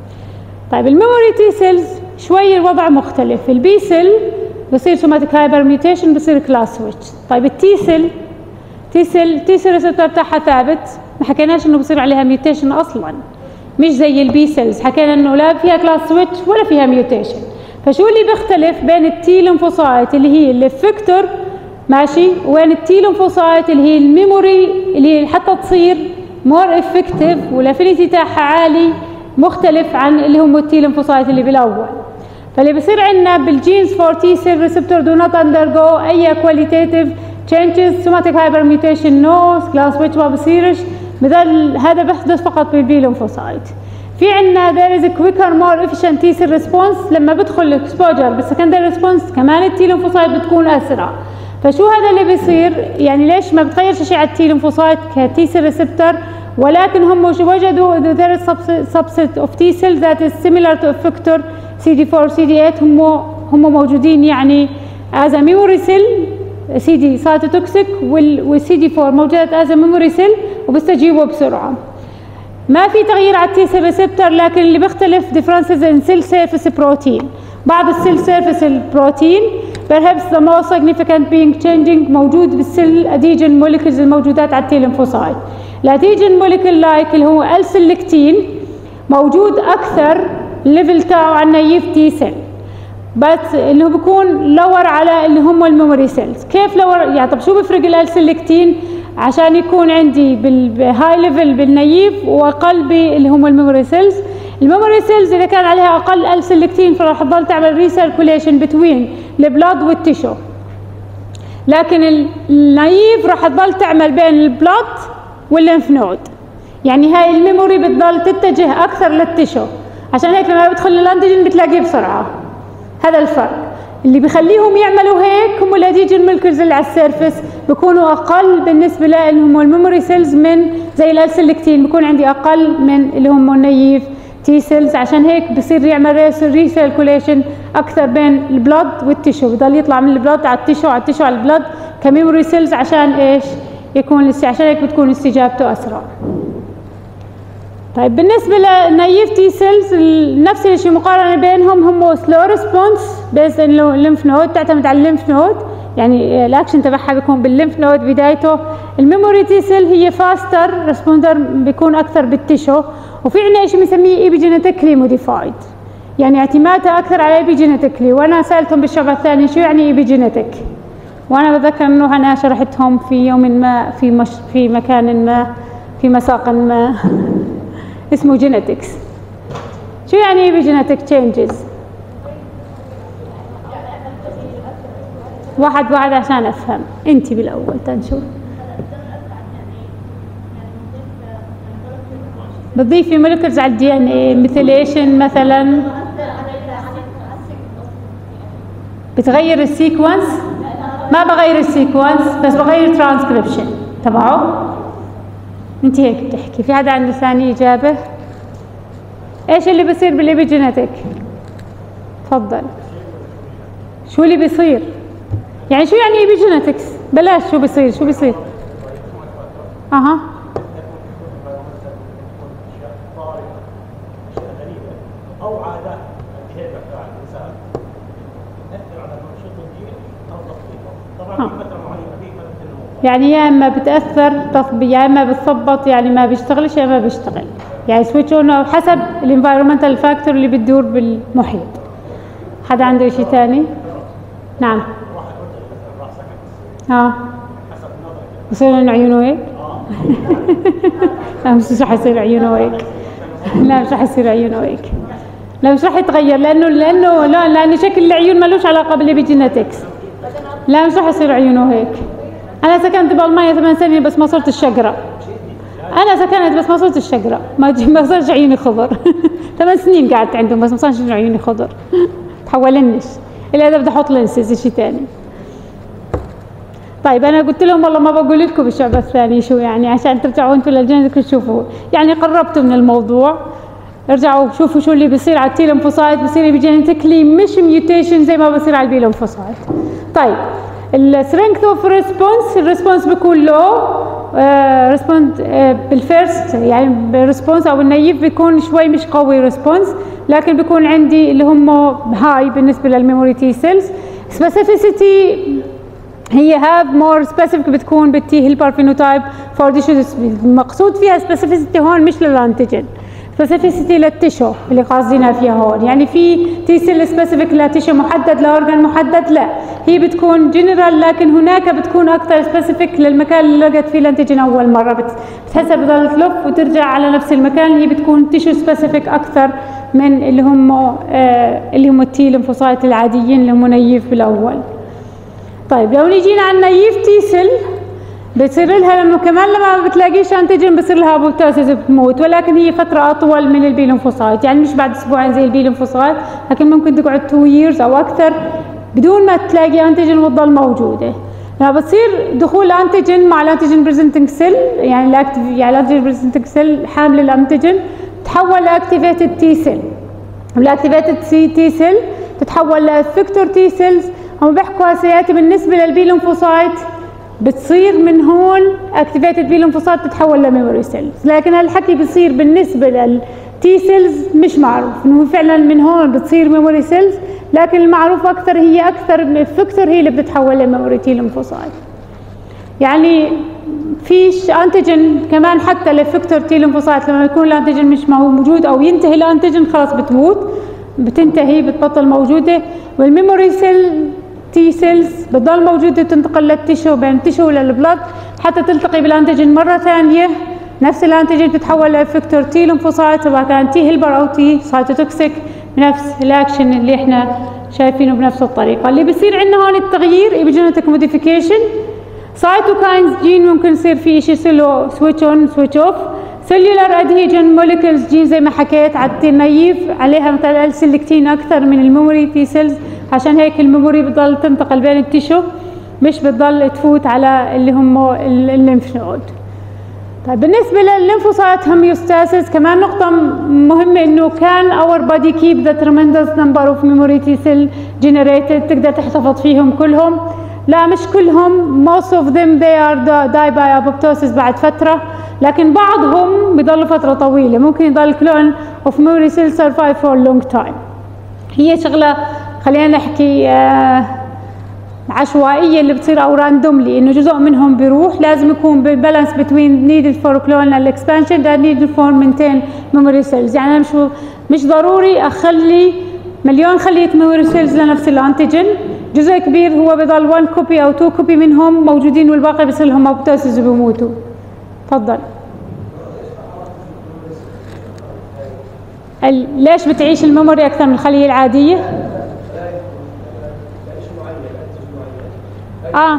طيب الميموري تي سيلز شوي الوضع مختلف، البي سيل بصير سوماتيك هايبر ميوتيشن بصير كلاس سويتش. طيب التي سيل تي سيل تي سيل ريسبتور بتاعها ثابت، ما حكيناش انه بصير عليها ميوتيشن اصلا، مش زي البي سيلز حكينا انه لا فيها كلاس سويتش ولا فيها ميوتيشن. فشو اللي بيختلف بين التي ليمفوسايت اللي هي الافكتور ماشي وين التي ليمفوسايت اللي هي الميموري اللي حتى تصير مور افكتيف والافينيتي تاعها عالي مختلف عن اللي هم التي ليمفوسايت اللي بالاول. فاللي بصير عندنا بالجينز فور تي سيل ريسبتور دو نوت اندرجو اي كواليتيف تشينجز، سوماتيك هايبر ميوتيشن نو، كلاس سويتش ما بصيرش، بدل هذا بيحدث فقط بالبي ليمفوسايت. في عندنا there is a quicker more efficient T cell response، لما بدخل الاكسبوجر بالسكندري ريسبونس كمان التي ليمفوسايت بتكون اسرع. فشو هذا اللي بيصير؟ يعني ليش ما بتغيرش شيء على التي ليمفوسايت كتي سيل ريسبتور، ولكن هم وجدوا there is subset of T cells that is similar to effector سي دي فور سي دي ثمانية، هم هم موجودين يعني as a memory cell سي دي سايتوتوكسيك والسي دي فور موجودات as a memory cell وبيستجيبوا بسرعه. ما في تغيير على التي سيل ريسبتور، لكن اللي بيختلف differences in cell surface protein. بعض السيل سيرفيس البروتين perhaps the most significant being changing موجود بالسيل اديجين موليكولز الموجودات على التي ليمفوسايت. الاديجين موليكول لايك اللي هو السلكتين موجود اكثر الليفل تاعه على النايف تي سيل، بس اللي هو بيكون لور على اللي هم الميموري سيلز. كيف لور؟ يعني طب شو بيفرق الالسلكتين عشان يكون عندي بالهاي ليفل بالنيف واقل باللي هم الميموري سيلز. الميموري سيلز اذا كان عليها اقل السلكتين فراح تضل تعمل ريسيركوليشن بتوين البلاد والتيشو، لكن النايف راح تضل تعمل بين البلاد والليمف نود، يعني هاي الميموري بتضل تتجه اكثر للتيشو، عشان هيك لما بدخل الانتيجين بتلاقيه بسرعه. هذا الفرق اللي بيخليهم يعملوا هيك. هم الاديجين مولكيولز اللي على السيرفس بيكونوا اقل بالنسبه لهم الميموري سيلز من زي السلكتين، بيكون عندي اقل من اللي هم النيف تي سيلز، عشان هيك بصير يعمل ريسيركوليشن اكثر بين البلد والتيشو، بضل يطلع من البلد على التيشو على التيشو على البلد كميموري سيلز، عشان ايش؟ يكون عشان هيك بتكون استجابته اسرع. طيب بالنسبه للنايف تي سيلز نفس الشيء، مقارنه بينهم هم سلو ريسبونس بيز الليمف نود، تعتمد على الليمف نود، يعني الاكشن تبعها بيكون بالليمف نود بدايته. الميموري تي سيل هي فاستر ريسبوندر، بيكون اكثر بالتيشو، وفي عندنا شيء بنسميه ايبيجينيتيكلي موديفايد، يعني اعتمادها اكثر على ايبيجينيتيكلي. وانا سالتهم بالشعب الثاني شو يعني ايبيجينيتيك، وانا بتذكر انه انا شرحتهم في يوم ما في مش في مكان ما في مساق ما اسمه جينيتكس. شو يعني ايبيجينيتيك تشينجز؟ واحد واحد عشان افهم. انت بالاول تنشوف بتضيفي مولكيولز على الدي ان اي، ميثيليشن مثلا، بتغير السيكونس. ما بغير السيكونس بس بغير ترانسكريبشن تبعه. انت هيك بتحكي. في حدا عنده ثاني اجابه؟ ايش اللي بيصير بالايبيجينيتيك؟ تفضل. شو اللي بيصير؟ يعني شو يعني ايبيجينيتكس؟ بلاش شو بيصير، شو بيصير؟ اها او عادات البيهيفير تبع الانسان تاثر على نشاط الجين او تخطيطه. طبعا في فتره معينه في فتره النمو، يعني يا اما بتاثر تطبيق، يا اما بتثبط يعني ما بيشتغلش، يا اما بيشتغل، يعني سويتش اون حسب الانفايرمنتال فاكتور اللي بتدور بالمحيط. حدا عنده شيء ثاني؟ نعم. اه بصير انه عيونه هيك؟ لا مش رح يصير عيونه هيك، لا مش رح يصير عيونه هيك، لا مش رح يتغير، لانه لانه لا لان شكل العيون ملوش علاقه بالابيجينيتكس. لا مش رح يصير عيونه هيك. انا سكنت بالمانيا ثمان سنين بس ما صرت الشقره. انا سكنت بس ما صرت الشقره، ما ما صارش عيوني خضر. ثمان سنين قعدت عندهم بس ما صارش عيوني خضر. تحولنش الا اذا بدي احط لينسز شيء ثاني. طيب انا قلت لهم والله ما بقول لكم بالشعب الثاني شو يعني، عشان ترجعوا انتم للجينيتك تشوفوا، يعني قربتوا من الموضوع. ارجعوا شوفوا شو اللي بيصير على التي ليمفوسايت، بيصير بجينيتيكلي مش ميوتيشن زي ما بيصير على البي ليمفوسايت. طيب السترينث اوف ريسبونس، الريسبونس بيكون لو ريسبوند بالفيرست، يعني بالريسبونس او النيف بيكون شوي مش قوي ريسبونس، لكن بيكون عندي اللي هم هاي بالنسبه للميموري تي سيلز. سبيسيفيسيتي هي هاف مور سبيسيفيك، بتكون بالتي هيلبر فينوتايب فور ديشوز. المقصود فيها سبيسيفيسيتي هون مش للانتيجين، سبيسيفيسيتي للتيشو اللي قاصدينها فيها هون. يعني في تي سيل سبيسيفيك لتيشو محدد، لاورجن محدد، لا هي بتكون جنرال، لكن هناك بتكون اكثر سبيسيفيك للمكان اللي لقت فيه الانتيجين اول مره، بتحسها بضل تلف وترجع على نفس المكان. هي بتكون تيشو سبيسيفيك اكثر من اللي هم آه اللي هم التي ليمفوسايت العاديين اللي هم نيف بالاول. طيب لو نيجينا على النيف تي سيل بتصير لها لما كمان لما ما بتلاقيش انتيجين بصير لها ابوبتوسيس بتموت، ولكن هي فتره اطول من البي ليمفوسايت، يعني مش بعد اسبوعين زي البي ليمفوسايت، لكن ممكن تقعد تو ييرز او اكثر بدون ما تلاقي انتيجين وتضل موجوده. لما بتصير دخول انتيجين مع الانتيجين بريزنتنج سيل، يعني الاكتيف يعني الانتيجين بريزنتنج سيل حامل الانتيجين تتحول لاكتيفيتد تي سيل، والاكتيفيتد سي تي سيل تتحول لافكتور تي سيلز. هم بيحكوا سياتي بالنسبه للبي ليمفوسايت بتصير من هون اكتيفيتد بي ليمفوسايت تتحول لميموري سيلز، لكن هالحكي بصير بالنسبه للتي سيلز مش معروف انه فعلا من هون بتصير ميموري سيلز، لكن المعروف اكثر هي اكثر من الفكتور هي اللي بتتحول لميموري تي ليمفوسايت. يعني فيش انتيجين كمان حتى لفكتور تي ليمفوسايت لما يكون الانتيجين مش موجود او ينتهي الانتيجين خلاص بتموت، بتنتهي بتبطل موجوده. والميموري سيل تي سيلز بتضل موجوده تنتقل للتيشو، بين التيشو للبلد حتى تلتقي بالانتيجين مره ثانيه، نفس الانتيجين تتحول لافكتور تي ليمفوسايت سواء كان تي هيلبر او تي سايتوتوكسيك بنفس الاكشن اللي احنا شايفينه بنفس الطريقه. اللي بيصير عندنا هون التغيير ايبيجينيتيك موديفيكيشن. سايتوكاينز جين ممكن يصير فيه شيء يصير له سويتش اون سويتش اوف. سيلولار ادهيجن موليكولز جين زي ما حكيت على النيف عليها مثلا السلكتين اكثر من الميموري تي سيلز، عشان هيك الميموري بتضل تنتقل بين التيشو مش بتضل تفوت على اللي هم الليمف نود. طيب بالنسبه للليمفوسايت هوميوستاسيس كمان نقطه مهمه، انه كان اور بادي كيب ذا تريمندس نمبر اوف ميموري تي سيل جنريتد، تقدر تحتفظ فيهم كلهم. لا مش كلهم، most of them they are die by apoptosis بعد فتره، لكن بعضهم بيضلوا فتره طويله، ممكن يضل كلون of memory cells survive for a long time. هي شغله خلينا نحكي آه عشوائيه اللي بتصير او راندوملي، انه جزء منهم بيروح، لازم يكون بالبالانس بين needed for clonal expansion that needed for maintain memory cells. يعني مش مش ضروري اخلي مليون خليه memory cells لنفس الانتيجين، جزء كبير هو بضل واحد كوبي او تو كوبي منهم موجودين والباقي بيصير لهم ابوبتوسيس وبيموتوا. تفضل. ليش بتعيش الميموري اكثر من الخليه العاديه؟ اه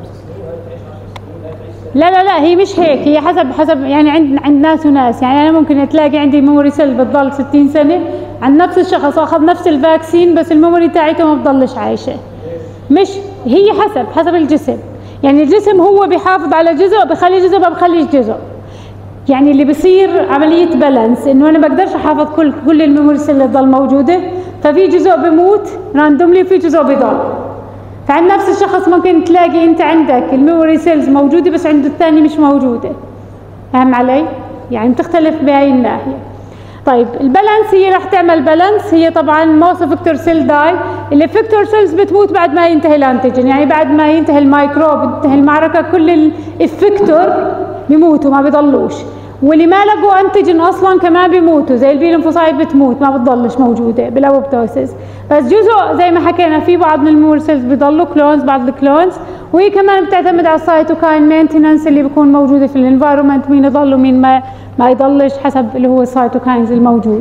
لا لا لا هي مش هيك، هي حسب حسب يعني عند عند ناس وناس. يعني انا ممكن تلاقي عندي ميموري سيل بتضل ستين سنه عند نفس الشخص اخذ نفس الفاكسين بس الميموري تاعته ما بتضلش عايشه. مش هي حسب حسب الجسم، يعني الجسم هو بيحافظ على جزء بخلي جزء ما بخليش جزء. يعني اللي بصير عمليه بالانس، انه انا ما بقدرش احافظ كل كل الميموري سيل اللي تضل موجوده، ففي جزء بموت راندوملي وفي جزء بضل. فعند نفس الشخص ممكن تلاقي انت عندك الميموري سيلز موجوده بس عند الثاني مش موجوده. فاهم علي؟ يعني بتختلف بهاي الناحيه. طيب البالانس هي راح تعمل بالانس، هي طبعا موست افكتور سيل داي، الافكتور سيلز بتموت بعد ما ينتهي الانتيجين، يعني بعد ما ينتهي الميكروب ينتهي المعركه كل الافكتور بيموتوا ما بيضلوش، واللي ما لقوا انتيجين اصلا كمان بيموتوا، زي البي ليمفوسايت بتموت ما بتضلش موجوده بالابوبتوسيس. بس جزء زي ما حكينا في بعض من الميموري سيلز بيضلوا كلونز، بعض الكلونز، وهي كمان بتعتمد على السايتوكاين مينتيننس اللي بيكون موجوده في الانفايرمنت، مين يضل ومين ما ما يضلش حسب اللي هو السايتوكاينز الموجود.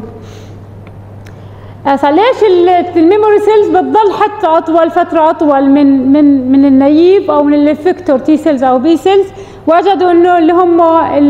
هسا ليش الميموري سيلز بتضل حتى اطول فتره اطول من من من النايف او من الافكتور تي سيلز او بي سيلز؟ وجدوا انه اللي هم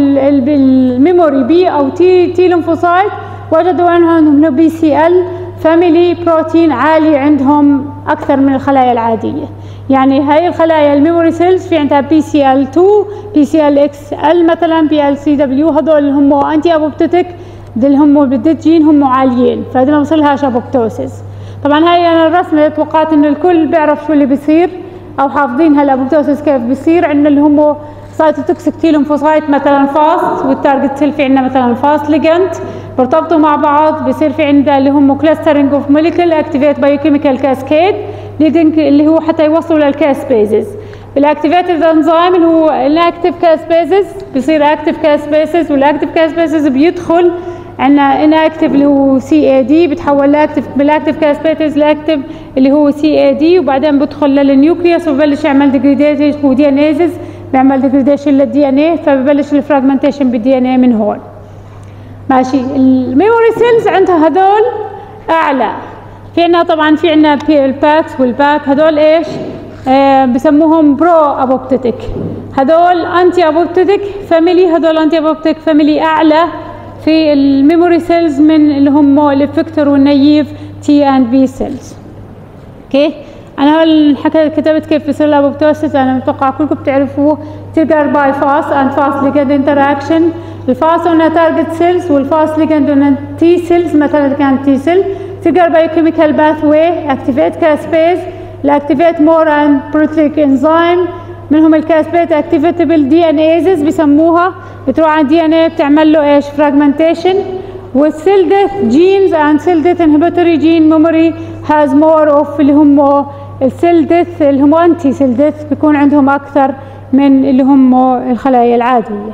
الميموري بي او تي تي ليمفوسايت وجدوا انهم بي سي ال فاميلي بروتين عالي عندهم اكثر من الخلايا العاديه. يعني هاي الخلايا الميموري سيلز في عندها بي سي ال اثنين، بي سي ال اكس ال مثلا، بي ال سي دبليو، هذول اللي هم انتي ابوبتيك، دول هم بالديت جين هم عاليين، فهذول ما بصيرلهاش ابوبتوسيس. طبعا هاي انا الرسمه توقعت انه الكل بيعرف شو اللي بيصير او حافظين هالابوبتوسيس كيف بيصير. عندنا اللي هم سايتوتوكسيك تي ليمفوسايت مثلا فاست، والتارجت سيل في عندنا مثلا فاست ليجند، بيرتبطوا مع بعض، بيصير في عندنا اللي هم كلاسترنج اوف موليكول اكتيفيت بايوكيميكال كاسكيد ليدنج اللي هو حتى يوصلوا للكاسبيزز. بالاكتيفيتد انزيم اللي هو الاكتيف كاسبيزز بيصير اكتيف كاسبيزز، والاكتيف كاسبيزز بيدخل عندنا اناكتيف اللي هو سي اي دي، بتحول لاكتيف بالاكتيف كاسبيزز لاكتيف اللي هو سي اي دي، وبعدين بدخل للنيوكليوس وببلش يعمل ديجريديشن هو دي ان ايزز، بيعمل ديجريديشن للدي ان اي، فببلش الفراجمنتيشن بالدي ان اي من هون. ماشي. الميموري سيلز عندها هذول اعلى، في عندنا طبعا في عندنا الباكس والباك، هذول ايش؟ آه بسموهم برو ابوبتيك، هذول انتي ابوبتيك فاميلي، هذول انتي ابوبتيك فاميلي اعلى في الميموري سيلز من اللي هم الافكتور والنيف تي اند بي سيلز. اوكي؟ انا هول كتبت كيف بيصير الابوبتوسيس، انا متوقع كلكم بتعرفوه، تريجر باي فاست اند فاست ليجند انتراكشن. الفاست قلنا تارجت سيلز، والفاست ليجند قلنا تي سيلز، مثلا كانت تي سيل تريجر باي كيميكال باث واي اكتيفيت كاسبيز، الاكتيفيت مور اند بروتيك انزيم، منهم الكاسبيت اكتيفيتبل دي ان ايزز بسموها، بتروح على الدي ان اي بتعمل له ايش؟ فراجمنتيشن. والسيل ديث جينز اند سيل ديث انهبيتوري جين ميموري هاز مور اوف اللي هم السيل ديث اللي هم انتي سيل ديث، بيكون عندهم اكثر من اللي هم الخلايا العاديه.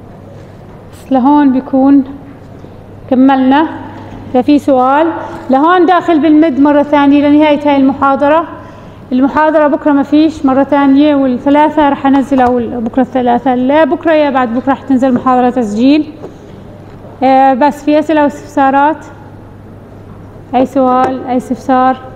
بس لهون بيكون كملنا. ففي سؤال لهون داخل بالمد مره ثانيه لنهايه هاي المحاضره، المحاضرة بكرة ما فيش مرة تانية، والثلاثة رح انزل، او بكرة الثلاثة لا بكرة يا بعد بكرة رح تنزل محاضرة تسجيل. آه بس في اسئلة واستفسارات؟ اي سؤال اي استفسار؟